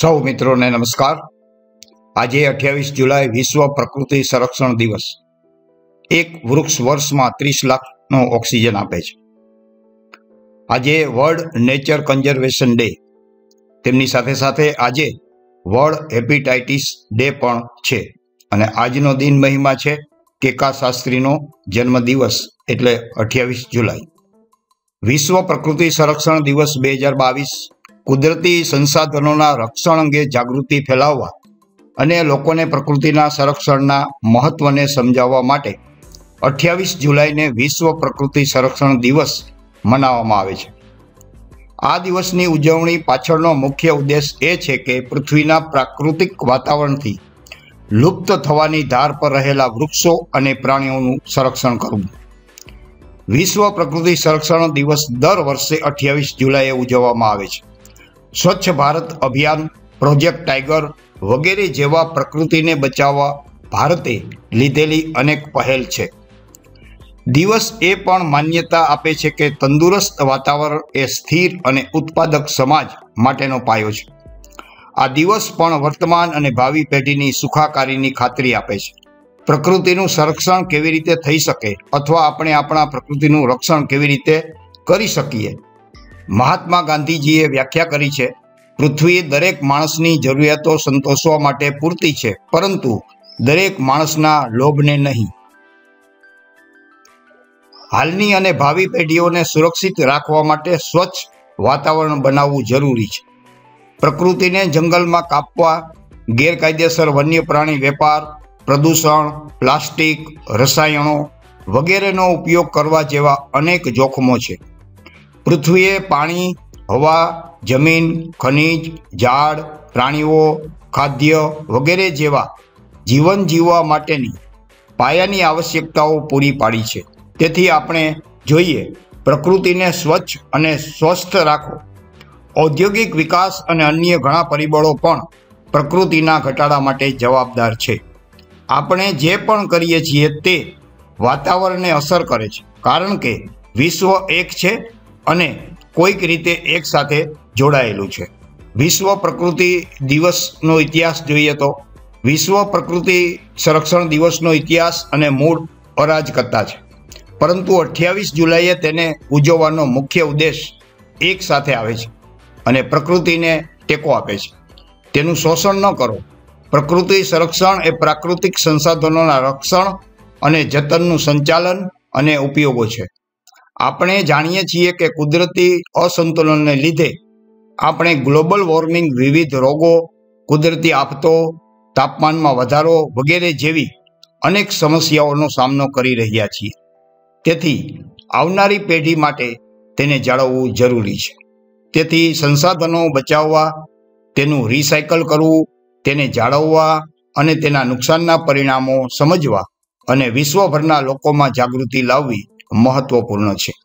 સૌ મિત્રોને નમસ્કાર। આજે 28 જુલાઈ વિશ્વ પ્રકૃતિ સંરક્ષણ દિવસ। એક વૃક્ષ વર્ષમાં 30 લાખનો ઓક્સિજન આપે છે। આજે વર્લ્ડ નેચર કન્ઝર્વેશન ડે, તેમની સાથે સાથે આજે વર્લ્ડ હેપેટાઇટિસ ડે પણ છે। અને આજનો દિન મહિમા છે કેકા શાસ્ત્રીનો જન્મદિવસ, એટલે 28 જુલાઈ। વિશ્વ પ્રકૃતિ સંરક્ષણ દિવસ 2022 કુદરતી સંસાધનોના રક્ષણ અંગે જાગૃતિ ફેલાવવા અને લોકોને પ્રકૃતિના સંરક્ષણના મહત્વને સમજાવવા માટે 28 જુલાઈને વિશ્વ પ્રકૃતિ સંરક્ષણ દિવસ મનાવવામાં આવે છે। આ દિવસની ઉજવણી પાછળનો મુખ્ય ઉદ્દેશ એ છે કે પૃથ્વીના પ્રાકૃતિક વાતાવરણથી લુપ્ત થવાની ધાર પર રહેલા વૃક્ષો અને પ્રાણીઓનું સંરક્ષણ કરવું। વિશ્વ પ્રકૃતિ સંરક્ષણ દિવસ દર વર્ષે 28 જુલાઈએ ઉજવવામાં આવે છે। સ્વચ્છ ભારત અભિયાન, પ્રોજેક્ટ ટાઈગર વગેરે જેવા પ્રકૃતિને બચાવવા ભારતે લીધેલી અનેક પહેલ છે। દિવસ એ પણ માન્યતા આપે છે કે તંદુરસ્ત વાતાવરણ એ સ્થિર અને ઉત્પાદક સમાજ માટેનો પાયો છે। આ દિવસ પણ વર્તમાન અને ભાવિ પેઢીની સુખાકારીની ખાતરી આપે છે। પ્રકૃતિનું સંરક્ષણ કેવી રીતે થઈ શકે અથવા આપણે આપણા પ્રકૃતિનું રક્ષણ કેવી રીતે કરી શકીએ। મહાત્મા ગાંધીજીએ વ્યાખ્યા કરી છે, પૃથ્વી દરેક માણસની જરૂરિયાતો સંતોષવા માટે પૂરતી છે, પરંતુ દરેક માણસના લોભને નહીં। હાલની અને ભાવિ પેઢીઓને સુરક્ષિત રાખવા માટે સ્વચ્છ વાતાવરણ બનાવવું જરૂરી છે। પ્રકૃતિને જંગલમાં કાપવા, ગેરકાયદેસર વન્ય પ્રાણી વેપાર, પ્રદૂષણ, પ્લાસ્ટિક, રસાયણો વગેરેનો ઉપયોગ કરવા જેવા અનેક જોખમો છે। પૃથ્વીએ પાણી, હવા, જમીન, ખનિજ, ઝાડ, પ્રાણીઓ, ખાદ્ય વગેરે જેવા જીવન જીવવા માટેની પાયાની આવશ્યકતાઓ પૂરી પાડી છે। તેથી આપણે જોઈએ પ્રકૃતિને સ્વચ્છ અને સ્વસ્થ રાખો। ઔદ્યોગિક વિકાસ અને અન્ય ઘણા પરિબળો પણ પ્રકૃતિના ઘટાડા માટે જવાબદાર છે। આપણે જે પણ કરીએ છીએ તે વાતાવરણને અસર કરે છે, કારણ કે વિશ્વ એક છે અને કોઈક રીતે એક સાથે જોડાયેલું છે। વિશ્વ પ્રકૃતિ દિવસનો ઇતિહાસ જોઈએ તો વિશ્વ પ્રકૃતિ સંરક્ષણ દિવસનો ઇતિહાસ અને મૂળ અરાજકતા છે, પરંતુ 28 જુલાઈએ તેને ઉજવવાનો મુખ્ય ઉદ્દેશ એક સાથે આવે છે અને પ્રકૃતિને ટેકો આપે છે। તેનું શોષણ ન કરો। પ્રકૃતિ સંરક્ષણ એ પ્રાકૃતિક સંસાધનોના રક્ષણ અને જતનનું સંચાલન અને ઉપયોગો છે। આપણે જાણીએ છીએ કે કુદરતી અસંતુલનને લીધે આપણે ગ્લોબલ વોર્મિંગ, વિવિધ રોગો, કુદરતી આફતો, તાપમાનમાં વધારો વગેરે જેવી અનેક સમસ્યાઓનો સામનો કરી રહ્યા છીએ। તેથી આવનારી પેઢી માટે તેને જાળવવું જરૂરી છે। તેથી સંસાધનો બચાવવા, તેનું રિસાયકલ કરવું, તેને જાળવવા અને તેના નુકસાનના પરિણામો સમજવા અને વિશ્વભરના લોકોમાં જાગૃતિ લાવવી મહત્વપૂર્ણ છે।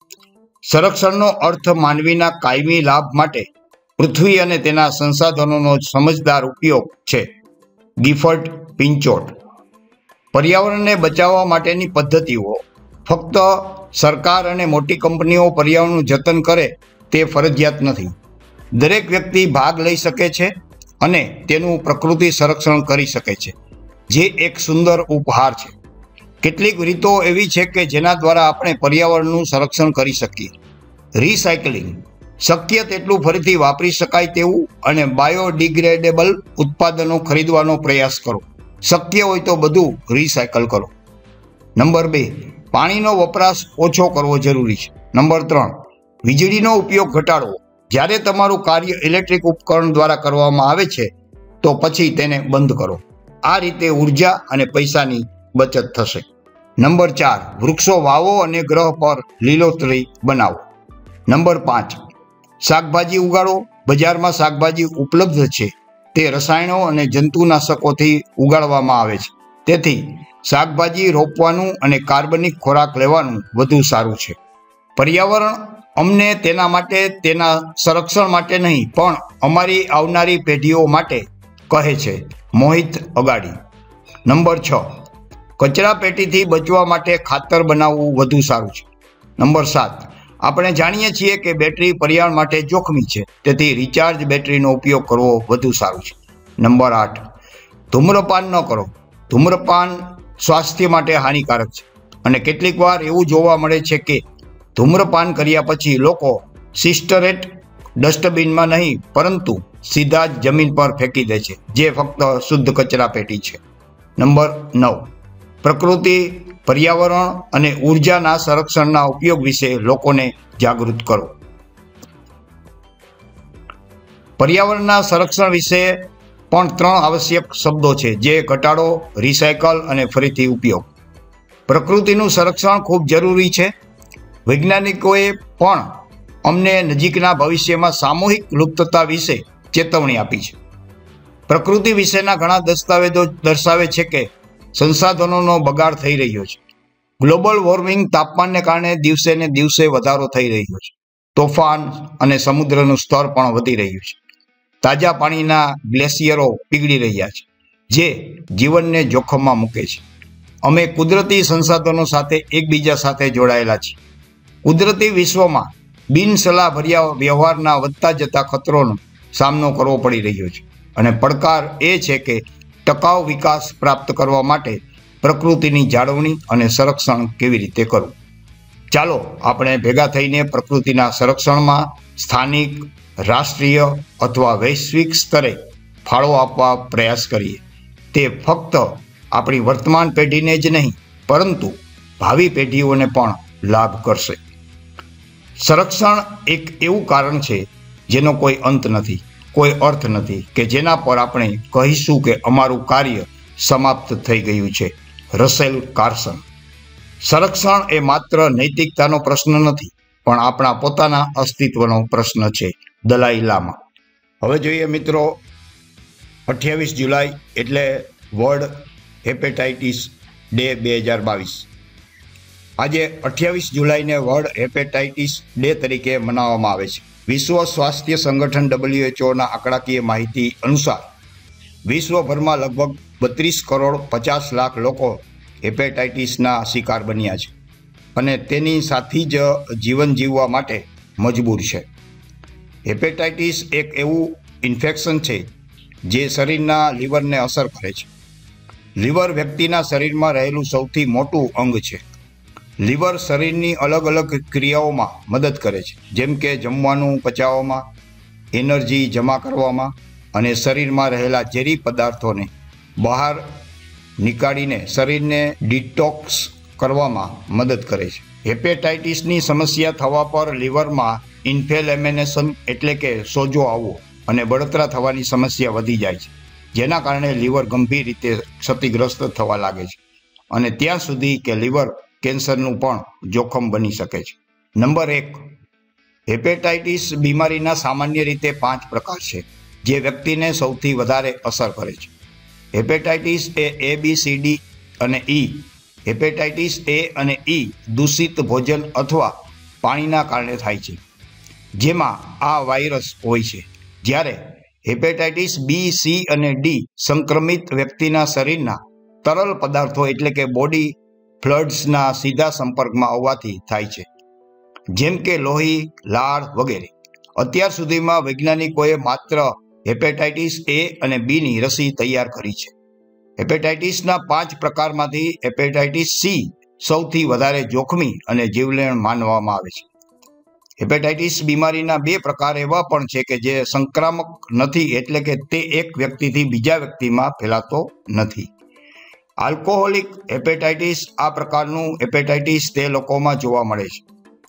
સંરક્ષણનો અર્થ માનવીના કાયમી લાભ માટે પૃથ્વી અને તેના સંસાધનોનો સમજદાર ઉપયોગ છે। ગિફર્ટ પિન્ચોટ। પર્યાવરણને બચાવવા માટેની પદ્ધતિઓ। ફક્ત સરકાર અને મોટી કંપનીઓ પર્યાવરણનું જતન કરે તે ફરજિયાત નથી। દરેક વ્યક્તિ ભાગ લઈ શકે છે અને તેનું પ્રકૃતિ સંરક્ષણ કરી શકે છે, જે એક સુંદર ઉપહાર છે। કેટલીક રીતો એવી છે કે જેના દ્વારા આપણે પર્યાવરણનું સંરક્ષણ કરી શકીએ। રિસાયકલિંગ, શક્ય તેટલું ફરીથી વાપરી શકાય તેવું અને બાયોડિગ્રેડેબલ ઉત્પાદનો ખરીદવાનો પ્રયાસ કરો। શક્ય હોય તો બધું રિસાયકલ કરો। નંબર 2, પાણીનો વપરાશ ઓછો કરવો જરૂરી છે। નંબર 3, વીજળીનો ઉપયોગ ઘટાડવો। જ્યારે તમારું કાર્ય ઇલેક્ટ્રિક ઉપકરણ દ્વારા કરવામાં આવે છે તો પછી તેને બંધ કરો। આ રીતે ઉર્જા અને પૈસાની બચત થશે। નંબર 4, વૃક્ષો વાવો અને ગ્રહ પર લીલોતરી બનાવો। નંબર 5, શાકભાજી ઉગાડો। બજારમાં શાકભાજી ઉપલબ્ધ છે તે રસાયણો અને જંતુનાશકોથી ઉગાડવામાં આવે છે, તેથી શાકભાજી રોપવાનું અને કાર્બનિક ખોરાક લેવાનું વધુ સારું છે। પર્યાવરણ અમને તેના માટે, તેના સંરક્ષણ માટે નહીં પણ અમારી આવનારી પેઢીઓ માટે કહે છે। મોહિત અગાડી। નંબર 6, કચરા પેટીથી બચવા માટે ખાતર બનાવવું વધુ સારું છે। નંબર 7, આપણે જાણીએ છીએ કે બેટરી પર્યાવરણ માટે જોખમી છે, તેથી રિચાર્જ બેટરીનો ઉપયોગ કરવો વધુ સારું છે. નંબર 8, ધૂમ્રપાન ન કરો. ધૂમ્રપાન સ્વાસ્થ્ય માટે હાનિકારક છે અને કેટલીક વાર એવું જોવા મળે છે કે ધૂમ્રપાન કર્યા પછી લોકો સિસ્ટરેટ ડસ્ટબિનમાં નહીં પરંતુ સીધા જ જમીન પર ફેંકી દે છે, જે ફક્ત શુદ્ધ કચરા પેટી છે. નંબર 9, પ્રકૃતિ, પર્યાવરણ અને ઉર્જાના સંરક્ષણના ઉપયોગ વિશે લોકોને જાગૃત કરો. પર્યાવરણના સંરક્ષણ વિશે પણ 3 આવશ્યક શબ્દો છે, જે ઘટાડો, રિસાયકલ અને ફરીથી ઉપયોગ. પ્રકૃતિનું સંરક્ષણ ખૂબ જરૂરી છે. વૈજ્ઞાનિકોએ પણ અમને નજીકના ભવિષ્યમાં સામૂહિક લુપ્તતા વિશે ચેતવણી આપી છે. પ્રકૃતિ વિશેના ઘણા દસ્તાવેજો દર્શાવે છે કે સંસાધનોનો બગાડ થઈ રહ્યો છે. ગ્લોબલ વોર્મિંગ, તાપમાનને કારણે દિવસે ને દિવસે વધારો થઈ રહ્યો છે. તોફાન અને સમુદ્રનું સ્તર પણ વધી રહ્યું છે. તાજા પાણીના ગ્લેશિયરો પીગળી રહ્યા છે, જે જીવનને જોખમમાં મૂકે છે. અમે કુદરતી સંસાધનો સાથે એકબીજા સાથે જોડાયેલા છીએ. કુદરતી વિશ્વમાં બિનસલાહભર્યા વ્યવહારના વધતા જતા ખતરોનો સામનો કરવો પડી રહ્યો છે અને પડકાર એ છે કે ટકાઉ વિકાસ પ્રાપ્ત કરવા માટે પ્રકૃતિની જાળવણી અને સંરક્ષણ કેવી રીતે કરવું. ચાલો આપણે ભેગા થઈને પ્રકૃતિના સંરક્ષણમાં સ્થાનિક, રાષ્ટ્રીય અથવા વૈશ્વિક સ્તરે ફાળો આપવા પ્રયાસ કરીએ. તે ફક્ત આપણી વર્તમાન પેઢીને જ નહીં પરંતુ ભાવિ પેઢીઓને પણ લાભ કરશે. સંરક્ષણ એક એવું કારણ છે જેનો કોઈ અંત નથી, કોઈ અર્થ નથી કે જેના પર આપણે કહીશું કે અમારું કાર્ય સમાપ્ત થઈ ગયું છે. Russell Carson. સંરક્ષણ એ માત્ર નૈતિકતાનો પ્રશ્ન નથી પણ આપણા પોતાના અસ્તિત્વનો પ્રશ્ન છે. દલાઈ લામા. હવે જોઈએ મિત્રો, 28 જુલાઈ એટલે વર્લ્ડ હેપેટાઇટિસ ડે 2022. આજે 28 જુલાઈને વર્લ્ડ હેપેટાઇટિસ ડે તરીકે મનાવવામાં આવે છે. વિશ્વ સ્વાસ્થ્ય સંગઠન WHOના આંકડાકીય માહિતી અનુસાર વિશ્વભરમાં લગભગ 32 કરોડ 50 લાખ લોકો હેપેટાઇટિસના શિકાર બન્યા છે અને તેની સાથે જ જીવન જીવવા માટે મજબૂર છે. હેપેટાઇટિસ એક એવું ઇન્ફેક્શન છે જે શરીરના લીવરને અસર કરે છે. લીવર વ્યક્તિના શરીરમાં રહેલું સૌથી મોટું અંગ છે. લીવર શરીરની અલગ અલગ ક્રિયાઓમાં મદદ કરે છે, જેમ કે જમવાનું પચાવવામાં, એનર્જી જમા કરવામાં અને શરીરમાં રહેલા ઝેરી પદાર્થોને બહાર નીકાળીને શરીરને ડિટોક્સ કરવામાં મદદ કરે છે. હેપેટાઇટિસની સમસ્યા થવા પર લીવરમાં ઇન્ફ્લેમેશન એટલે કે સોજો આવવો અને બળતરા થવાની સમસ્યા વધી જાય છે, જેના કારણે લીવર ગંભીર રીતે ક્ષતિગ્રસ્ત થવા લાગે છે અને ત્યાં સુધી કે લીવર કેન્સરનું પણ જોખમ બની શકે છે. નંબર 1, હેપેટાઇટિસ બીમારીના સામાન્ય રીતે 5 પ્રકાર છે જે વ્યક્તિને સૌથી વધારે અસર કરે છે. હેપેટાઇટિસ એ A, B, C, D અને E. હેપેટાઇટિસ A અને E દૂષિત ભોજન અથવા પાણીના કારણે થાય છે, જેમાં આ વાયરસ હોય છે. જ્યારે હેપેટાઇટિસ B, C અને D સંક્રમિત વ્યક્તિના શરીરના તરલ પદાર્થો એટલે કે બોડી ફ્લુઇડ્સના સીધા સંપર્કમાં આવવાથી થાય છે, જેમ કે લોહી, લાળ વગેરે. અત્યાર સુધીમાં વૈજ્ઞાનિકોએ માત્ર હેપેટાઇટિસ A અને Bની રસી તૈયાર કરી છે. હેપેટાઇટિસના 5 પ્રકારમાંથી હેપેટાઇટિસ C સૌથી વધારે જોખમી અને જીવલેણ માનવામાં આવે છે. હેપેટાઇટિસ બીમારીના 2 પ્રકાર એવા પણ છે કે જે સંક્રામક નથી, એટલે કે તે એક વ્યક્તિથી બીજા વ્યક્તિમાં ફેલાતો નથી. Alcoholic hepatitis. આ પ્રકારનું હેપેટાઇટિસ તે લોકોમાં જોવા મળે છે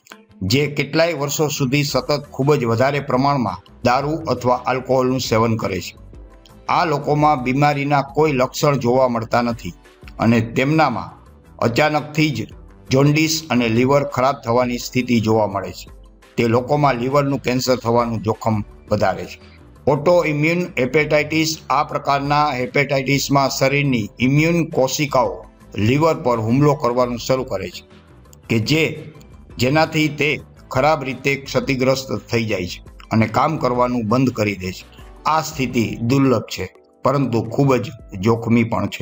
જે કેટલાય વર્ષો સુધી સતત ખૂબ જ વધારે પ્રમાણમાં દારૂ અથવા આલ્કોહોલનું સેવન કરે છે. આ લોકોમાં બીમારીના કોઈ લક્ષણ જોવા મળતા નથી અને તેમનામાં અચાનકથી જ જોન્ડિસ અને લીવર ખરાબ થવાની સ્થિતિ જોવા મળે છે. તે લોકોમાં લીવરનું કેન્સર થવાનું જોખમ વધારે છે. Autoimmune hepatitis. આ પ્રકારના હેપેટાઇટિસમાં શરીરની ઇમ્યુન કોશિકાઓ લીવર પર હુમલો કરવાનું શરૂ કરે છે કે જેનાથી તે ખરાબ રીતે ક્ષતિગ્રસ્ત થઈ જાય છે અને કામ કરવાનું બંધ કરી દે છે. આ સ્થિતિ દુર્લભ છે પરંતુ ખૂબ જ જોખમી પણ છે.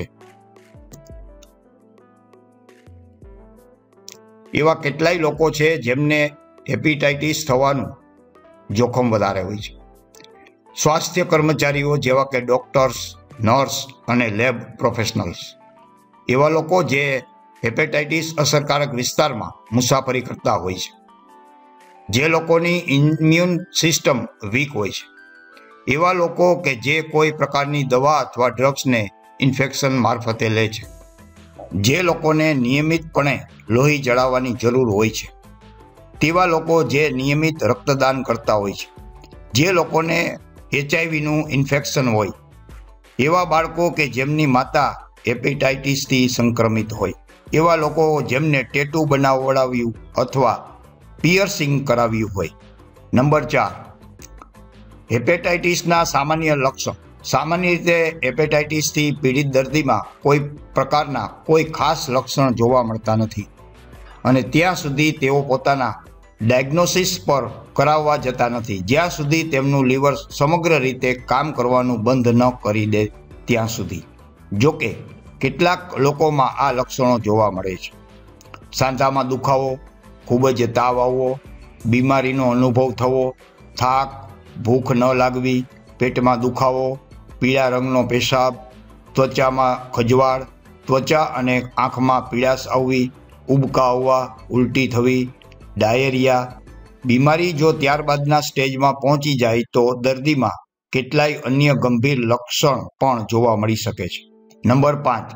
એવા કેટલાય લોકો છે જેમને હેપેટાઇટિસ થવાનું જોખમ વધારે હોય છે. સ્વાસ્થ્ય કર્મચારીઓ જેવા કે ડોક્ટર્સ, નર્સ અને લેબ પ્રોફેશનલ્સ એવા લોકો જે હેપેટાઇટિસ અસરકારક વિસ્તારમાં મુસાફરી કરતા હોય છે, જે લોકોની ઇમ્યુન સિસ્ટમ વીક હોય છે, એવા લોકો કે જે કોઈ પ્રકારની દવા અથવા ડ્રગ્સને ઇન્ફેક્શન મારફતે લે છે, જે લોકોને નિયમિતપણે લોહી ચડાવવાની જરૂર હોય છે, તેવા લોકો જે નિયમિત રક્તદાન કરતા હોય છે, જે લોકોને HIV-નું ઇન્ફેક્શન હોય, એવા બાળકો કે જેમની માતા હેપેટાઇટિસથી સંક્રમિત હોય, એવા લોકો જેમને ટેટુ બનાવડાવ્યું અથવા પિયર્સિંગ કરાવ્યું હોય. નંબર 4, હેપેટાઇટિસના સામાન્ય લક્ષણ. સામાન્ય રીતે હેપેટાઇટિસથી પીડિત દર્દીમાં કોઈ પ્રકારના કોઈ ખાસ લક્ષણ જોવા મળતા નથી અને ત્યાં સુધી તેઓ પોતાના ડાયગ્નોસિસ પર કરાવવા જતા નથી જ્યાં સુધી તેમનું લીવર સમગ્ર રીતે કામ કરવાનું બંધ ન કરી દે ત્યાં સુધી. જોકે કેટલાક લોકોમાં આ લક્ષણો જોવા મળે છે. સાંધામાં દુખાવો, ખૂબ જ તાવ આવવો, બીમારીનો અનુભવ થવો, થાક, ભૂખ ન લાગવી, પેટમાં દુખાવો, પીળા રંગનો પેશાબ, ત્વચામાં ખજવાળ, ત્વચા અને આંખમાં પીળાશ આવવી, ઉબકા આવવા, ઉલટી થવી, ડાયેરિયા. બીમારી જો ત્યારબાદના સ્ટેજમાં પહોંચી જાય તો દર્દીમાં કેટલાય અન્ય ગંભીર લક્ષણ પણ જોવા મળી શકે છે. નંબર 5,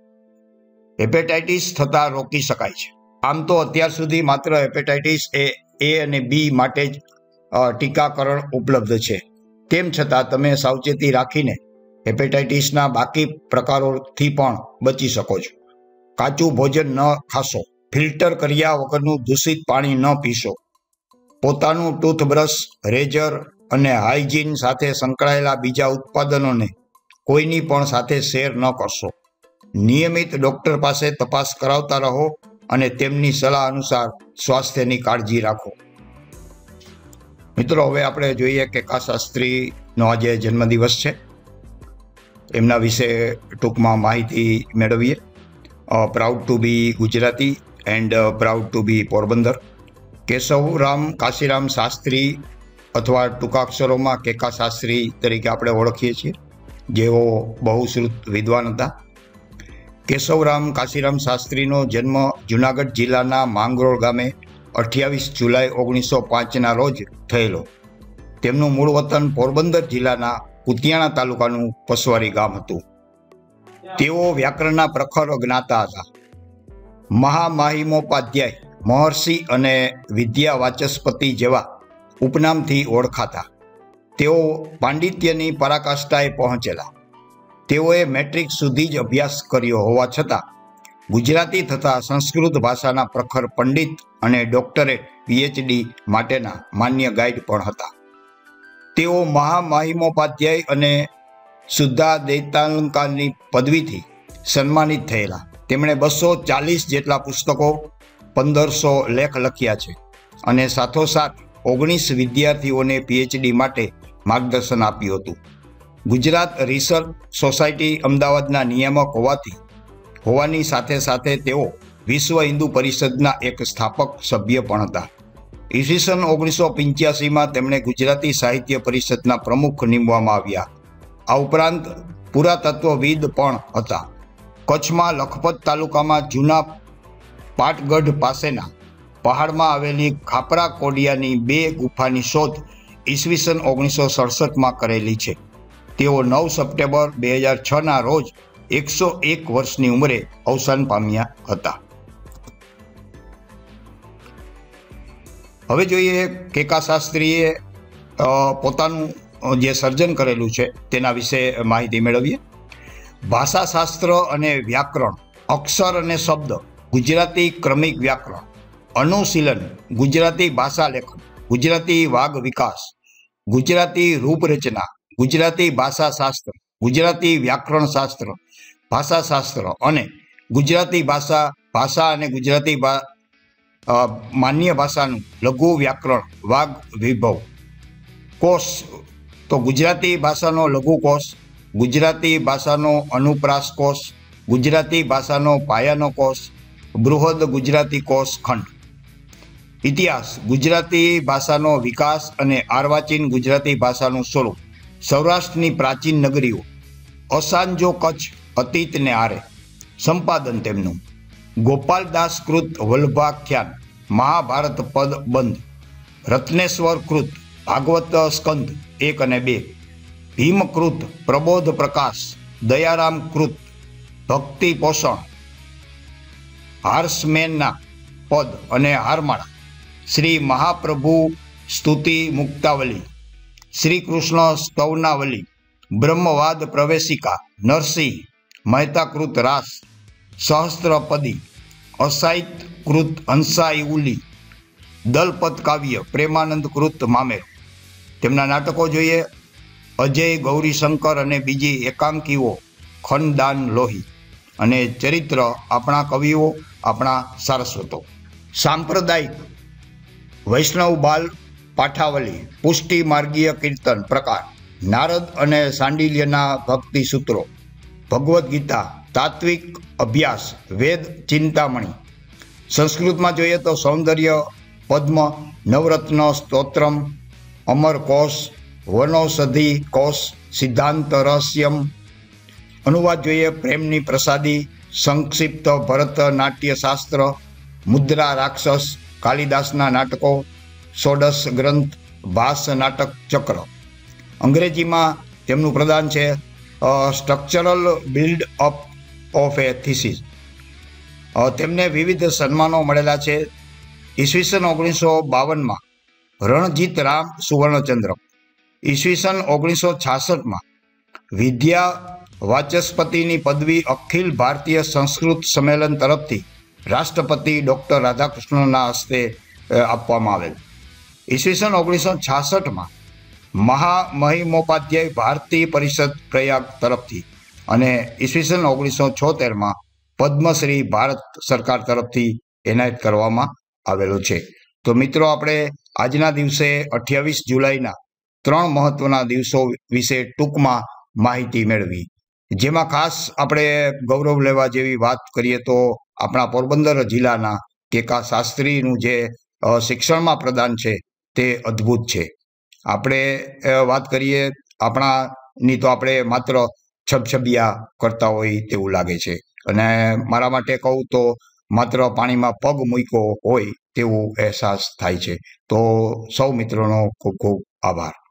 હેપેટાઇટિસ થતાં રોકી શકાય છે. આમ તો અત્યાર સુધી માત્ર હેપેટાઇટિસ A અને B માટે જ ટીકાકરણ ઉપલબ્ધ છે. તેમ છતાં તમે સાવચેતી રાખીને હેપેટાઇટિસના બાકી પ્રકારોથી પણ બચી શકો છો. કાચું ભોજન ન ખાશો, ફિલ્ટર કર્યા વગરનું દૂષિત પાણી ન પીશો, પોતાનું ટૂથબ્રશ, રેઝર અને હાઇજીન સાથે સંકળાયેલા બીજા ઉત્પાદનોને કોઈની પણ સાથે શેર ન કરશો. નિયમિત ડૉક્ટર પાસે તપાસ કરાવતા રહો અને તેમની સલાહ અનુસાર સ્વાસ્થ્યની કાળજી રાખો. મિત્રો, હવે આપણે જોઈએ કેકા શાસ્ત્રીનો આજે જન્મદિવસ છે. એમના વિશે ટૂંકમાં માહિતી મેળવીએ. Proud to be Gujarati and proud to be Porbandar. Keshavram Kashiram Shastri અથવા ટૂંકાક્ષરોમાં કેકા શાસ્ત્રી તરીકે આપણે ઓળખીએ છીએ, જેઓ બહુશ્રુત વિદ્વાન હતા. કેશવરામ કાશીરામ શાસ્ત્રીનો જન્મ જૂનાગઢ જિલ્લાના માંગરોળ ગામે 28 જુલાઈ 1905ના રોજ થયેલો. તેમનું મૂળ વતન પોરબંદર જિલ્લાના કુતિયાણા તાલુકાનું પસવારી ગામ હતું. તેઓ વ્યાકરણના પ્રખર જ્ઞાતા હતા. મહામહિમોપાધ્યાય, મહર્ષિ અને વિદ્યા વાચસ્પતિ જેવા ઉપનામથી ઓળખાતા. તેઓ પાંડિત્યની પરાકાષ્ઠાએ પહોંચેલા. તેઓએ મેટ્રિક સુધી જ અભ્યાસ કર્યો હોવા છતાં ગુજરાતી તથા સંસ્કૃત ભાષાના પ્રખર પંડિત અને ડોક્ટરેટ PhD માટેના માન્ય ગાઈડ પણ હતા. તેઓ મહામહિમોપાધ્યાય અને શુદ્ધાદ્વૈતાલંકારની પદવીથી સન્માનિત થયેલા. તેમણે 240 જેટલા પુસ્તકો, 1500 લેખ લખ્યા છે અને સાથોસાથ 19 વિદ્યાર્થીઓને PhD માટે માર્ગદર્શન આપ્યું હતું. ગુજરાત રિસર્ચ સોસાયટી અમદાવાદના નિયામક હોવાની સાથે સાથે તેઓ વિશ્વ હિન્દુ પરિષદના એક સ્થાપક સભ્ય પણ હતા. ઈસવીસન 1985માં તેમણે ગુજરાતી સાહિત્ય પરિષદના પ્રમુખ નીમવામાં આવ્યા. આ ઉપરાંત પુરાતત્વવિદ પણ હતા. કચ્છમાં લખપત તાલુકામાં જૂના પાટગઢ પાસેના પહાડમાં આવેલી ખાપરા કોડિયાની 2 ગુફાની શોધ ઈસવીસન 1967માં કરેલી છે. તેઓ 9 સપ્ટેમ્બર 2006ના રોજ 101 વર્ષની ઉંમરે અવસાન પામ્યા હતા. હવે જોઈએ કેકા શાસ્ત્રીએ પોતાનું જે સર્જન કરેલું છે તેના વિશે માહિતી મેળવીએ. ભાષાશાસ્ત્ર અને વ્યાકરણ, અક્ષર અને શબ્દ, ગુજરાતી ક્રમિક વ્યાકરણ, અનુશીલન, ગુજરાતી ભાષા લેખન, ગુજરાતી વાગ વિકાસ, ગુજરાતી રૂપરચના, ગુજરાતી ભાષાશાસ્ત્ર, ગુજરાતી વ્યાકરણ શાસ્ત્ર, ભાષાશાસ્ત્ર અને ગુજરાતી ભાષા અને ગુજરાતી માન્ય ભાષાનું લઘુ વ્યાકરણ વાગ વિભવ કોષ. તો ગુજરાતી ભાષાનો લઘુ કોષ, ગુજરાતી ભાષાનો અનુપ્રાસ કોષ, ગુજરાતી ભાષાનો પાયાનો કોષ, બૃહદ ગુજરાતી કોષ ખંડ. ઇતિહાસ: ગુજરાતી ભાષાનો વિકાસ અને અર્વાચીન ગુજરાતી ભાષાનું સ્વરૂપ. સૌરાષ્ટ્રની પ્રાચીન નગરીઓ. અસાંજો કચ્છ અતીતને આરે. સંપાદન તેમનું ગોપાલદાસ કૃત વલ્ભાખ્યાન. મહાભારત પદ બંધ. રત્નેશ્વર કૃત ભાગવત સ્કંદ 1 અને 2. ભીમકૃત પ્રબોધ પ્રકાશ. દયારામ કૃત ભક્તિ પોષણ. હાર્સમેનના પદ અને હારમાળા. શ્રી મહાપ્રભુ સ્તુતિ મુક્તાવલી. શ્રી કૃષ્ણ સ્તવનાવલી. બ્રહ્મવાદ પ્રવેશિકા. નરસિંહ મહેતાકૃત રાસ. સહસ્ત્રપદી. અસાહિત કૃત હંસાઈઉલી. દલપત કાવ્ય પ્રેમાનંદ કૃત મામેર. તેમના નાટકો જોઈએ: અજય ગૌરીશંકર અને બીજી એકાંકીઓ, ખનદાન લોહી. અને ચરિત્ર આપણા કવિઓ, આપણા સારસ્વતો. સાંપ્રદાયિક: વૈષ્ણવ બાલ પાઠાવલી. પુષ્ટિ માર્ગીય કીર્તન પ્રકાર. નારદ અને સાંડિલ્યના ભક્તિ સૂત્રો. ભગવદ્ ગીતા. તાત્વિક અભ્યાસ. વેદ ચિંતામણી. સંસ્કૃતમાં જોઈએ તો સૌંદર્ય પદ્મ, નવરત્ન સ્તોત્રમ, અમર કોશ, વનૌષધિ કોશ, સિદ્ધાંત રહસ્યમ. અનુવાદ જોઈએ: પ્રેમની પ્રસાદી, સંક્ષિપ્ત ભરત નાટ્યશાસ્ત્ર, મુદ્રા રાક્ષસ, કાલિદાસના નાટકો, ષોડશ ગ્રંથ, ભાસ નાટક ચક્ર. અંગ્રેજીમાં તેમનું પ્રદાન છે structural build up of a thesis. તેમને વિવિધ સન્માનો મળેલા છે. ઈસવીસન 1952માં રણજીત રામ સુવર્ણચંદ્રક. ઈસવીસન 1966માં વિદ્યા વાચસ્પતિની પદવી અખિલ ભારતીય સંસ્કૃત સંમેલન તરફથી રાષ્ટ્રપતિ ડૉક્ટર રાધાકૃષ્ણનના હસ્તે આપવામાં આવેલ. ઈસવીસન 1966માં મહામહિમોપાધ્યાય ભારતીય પરિષદ પ્રયાગ તરફથી અને ઈસવીસન 1976માં પદ્મશ્રી ભારત સરકાર તરફથી એનાયત કરવામાં આવેલો છે. તો મિત્રો, આપણે આજના દિવસે 28 જુલાઈના 3 મહત્વના દિવસો વિશે ટૂંકમાં માહિતી મેળવી, જેમાં ખાસ આપણે ગૌરવ લેવા જેવી વાત કરીએ તો આપણા પોરબંદર જિલ્લાના કેકા શાસ્ત્રીનું જે શિક્ષણમાં પ્રદાન છે તે અદ્ભુત છે. આપણે વાત કરીએ આપણાની તો આપણે માત્ર છબછબિયા કરતા હોય તેવું લાગે છે, અને મારા માટે કહું તો માત્ર પાણીમાં પગ મૂક્યો હોય તેવું અહેસાસ થાય છે. તો સૌ મિત્રોનો ખૂબ ખૂબ આભાર.